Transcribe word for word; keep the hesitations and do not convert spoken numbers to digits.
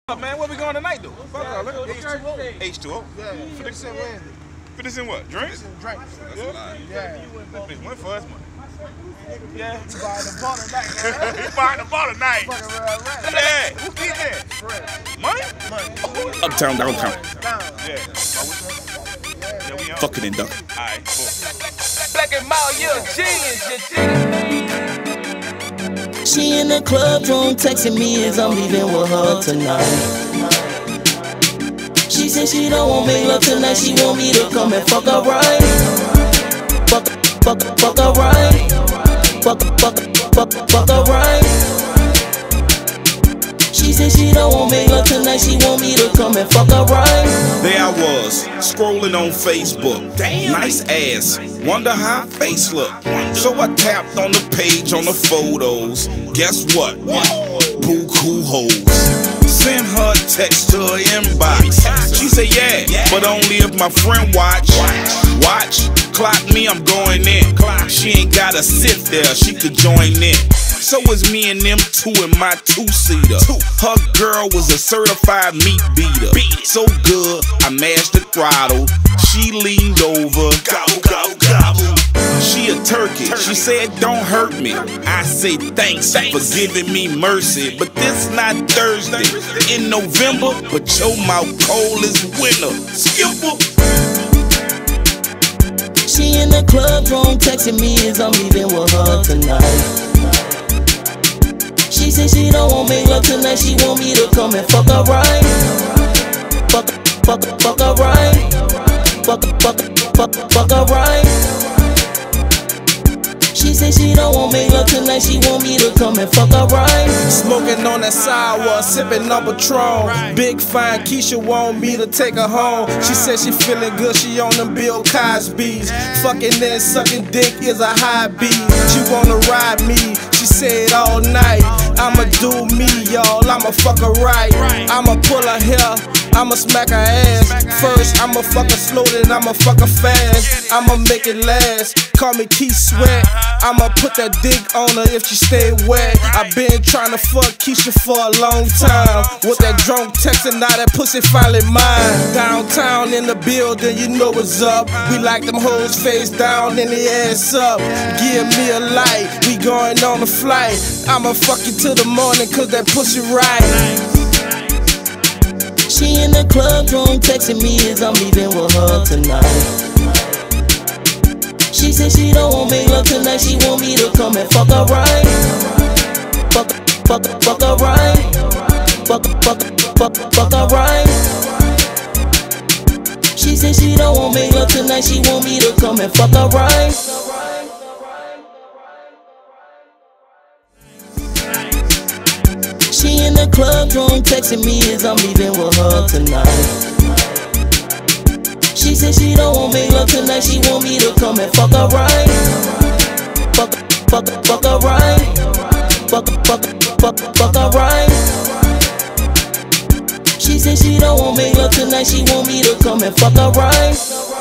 Man, where we going tonight though? Fuck all, look at H two O. H two O? Yeah, fifty cent Wednesday. fifty cent what? Drinks? Drinks. That's a lie. Yeah. That bitch went for us money. Yeah. You buying the ball tonight, man. You buying the ball tonight? Fucking real rap. Yeah. Who did that? Money? Money. Uptown, downtown. Down. Yeah. Yeah, we on. Fuck it and duck. Alright, cool. Black and Mild, you're a genius, you did it. She in the club room texting me as I'm leaving with her tonight. She said she don't want make love tonight, she want me to come and fuck her right. Fuck, fuck, fuck her right. Fuck, fuck, fuck, fuck her right. She said she don't want make love tonight, she want me to come and fuck her right. There I was, scrolling on Facebook. Damn. Nice ass, wonder how her face look. So I tapped on the page on the photos. Guess what? Pook who hoes. Send her a text to her inbox. She said yeah, but only if my friend watch. Watch, clock me, I'm going in. She ain't gotta sit there, she could join in. So was me and them two in my two-seater. Her girl was a certified meat beater. So good, I mashed the throttle. She leaned over, gobble, gobble, gobble. She a turkey, she said don't hurt me. I say thanks for giving me mercy. But this not Thursday in November, but your mouth cold as winter. Skipper. She in the club room texting me as I'm leaving with her tonight. She said she don't want make love tonight, she want me to come and fuck her right. Fuck, fuck, fuck her right. Fuck, fuck, fuck, fuck her right. She said she don't want make love tonight, she want me to come and fuck her right. Smoking on that sour, sipping on Patron. Big fine Keisha want me to take her home. She said she feeling good, she on them Bill Cosby's. Fucking and sucking dick is a hobby. She wanna ride me, she said all night. I'ma do me, y'all, I'ma fuck her right. I'ma pull her hair, I'ma smack her ass. First, I'ma fuck her slow, then I'ma fuck her fast. I'ma make it last, call me Keith Sweat. I'ma put that dick on her if she stay wet. I been trying to fuck Keisha for a long time. With that drunk texting, now that pussy finally mine. Downtown in the building, you know what's up. We like them hoes face down and the ass up. Give me a light, we going on a flight. I'ma fuck you till the morning cause that pussy right. She in the club room texting me as I'm leaving with her tonight. She said she don't want make love tonight, she want me to come and fuck her right. Fuck, fuck, fuck her right. Fuck, fuck, fuck, fuck her right. She said she don't want make love tonight, she want me to come and fuck her right. She in the club room texting me as I'm leaving with her tonight. She said she don't want make love tonight, she want me to come and fuck her right. Fuck, fuck, fuck her right. Fuck, fuck, fuck, fuck her right. She said she don't want make love tonight, she want me to come and fuck her right.